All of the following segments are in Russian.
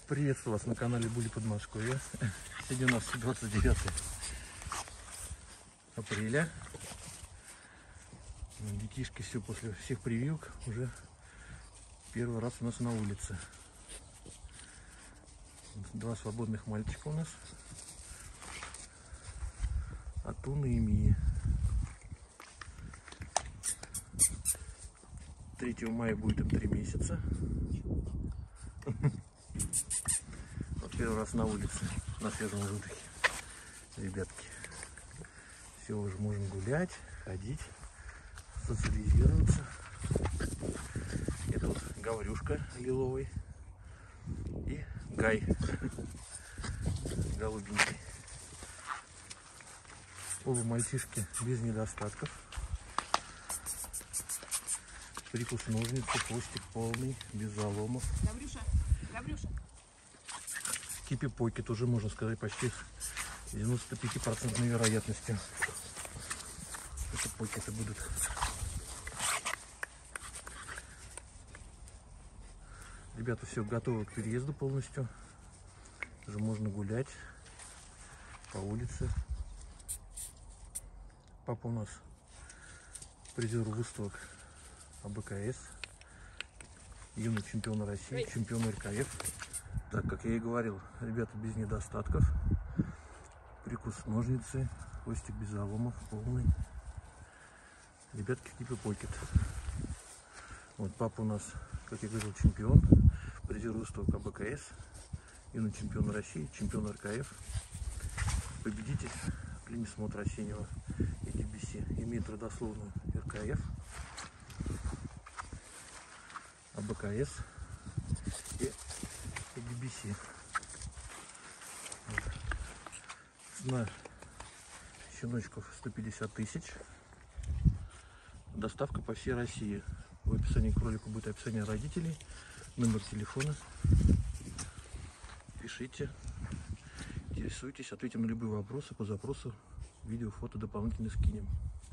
Приветствую вас на канале Були Подмосковья. Сегодня у нас 29 апреля. Детишки все после всех прививок уже первый раз у нас на улице. Два свободных мальчика у нас. Атуна и Мия. 3 мая будет им 3 месяца. Вот первый раз на улице, на свежем воздухе, ребятки. Все, уже можно гулять, ходить, социализироваться. Это вот Гаврюшка лиловый и Гай голубенький. Оба мальчишки без недостатков. Прикус ножницы, хвостик полный, без заломов. Гаврюша, Гаврюша. Кипи-покет уже, можно сказать, почти с 95% вероятностью. Это покеты будут. Ребята, все готовы к переезду полностью. Уже можно гулять по улице. Папа у нас призер выставок АБКС, юный чемпион России, чемпион РКФ. Так, как я и говорил, ребята без недостатков. Прикус ножницы, хвостик без заломов, полный. Ребятки в типе покет. Вот папа у нас, как я говорил, чемпион, призер выставок АБКС, юный чемпион России, чемпион РКФ, победитель племесмотра осеннего EDBC, имеет родословную РКФ, АБКС и EDBC. Цена щеночков 150 тысяч. Доставка по всей России. В описании к ролику будет описание родителей, номер телефона. Пишите, интересуйтесь, ответим на любые вопросы. По запросу видео, фото дополнительно скинем.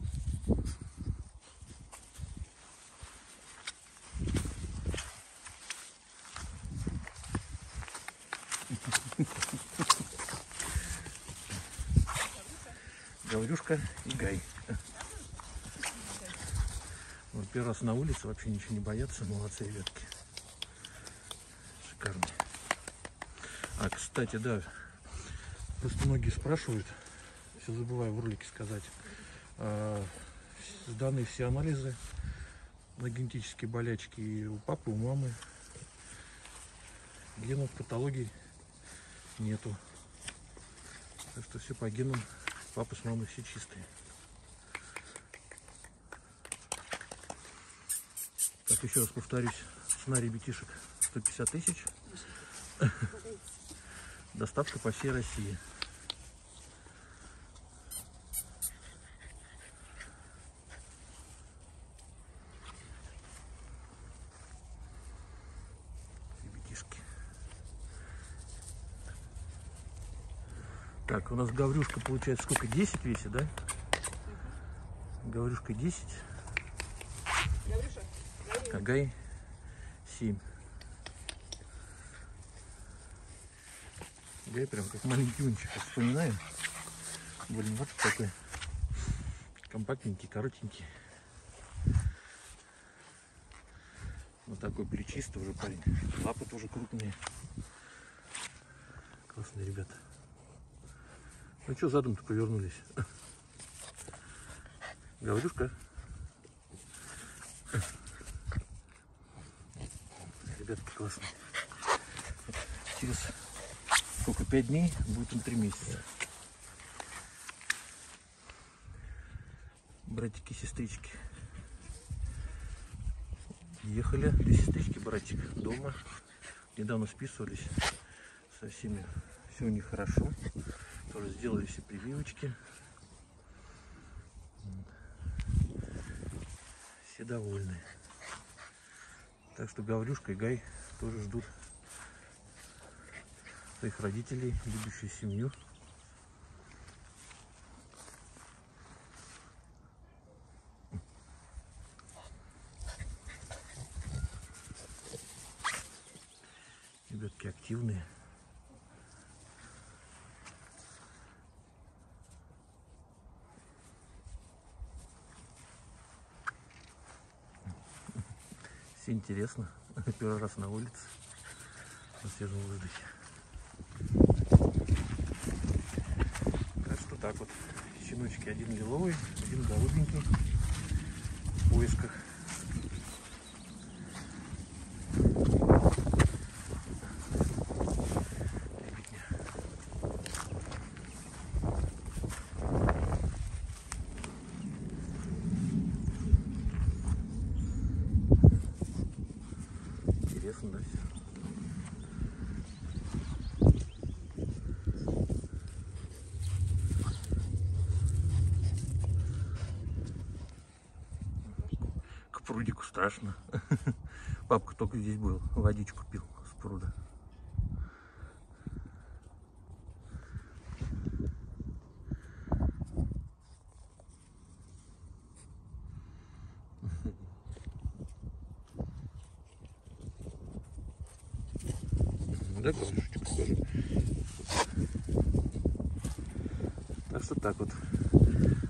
Гаврюшка и Гай. Вот первый раз на улице, вообще ничего не боятся. Молодцы, ребятки. Шикарно. А, кстати, да, просто многие спрашивают, все забываю в ролике сказать, сданы все анализы на генетические болячки и у папы, у мамы. Генов патологий нету. Так что все по генам. Папа с мамой все чистые. Так, еще раз повторюсь, цена ребятишек 150 тысяч. Доставка по всей России. Ребятишки. Так, у нас Гаврюшка получается сколько? 10 весит, да? Гаврюшка 10. Гаврюша, А Гай 7. Гай прям как маленький унчик. Вспоминаю. Блин, вот такой компактненький, коротенький. Вот такой плечистый уже парень. Лапы тоже крупные. Классные ребята. Ну что задом-то повернулись? Гаврюшка. Ребятки классные. Через сколько? 5 дней будет им 3 месяца. Братики, сестрички. Ехали. 2 сестрички, братик дома. Недавно списывались со всеми. Все у них хорошо. Тоже сделали все прививочки. Все довольны. Так что Гаврюшка и Гай тоже ждут своих родителей, любящую семью. Ребятки, Щучки активные. Все интересно. Первый раз на улице, на свежем воздухе. Так что так вот. Щеночки, один лиловый, один голубенький в поисках. Интересно, да, все? К прудику страшно. Папка только здесь был, водичку пил с пруда. Да, кошечка тоже. Так что так вот.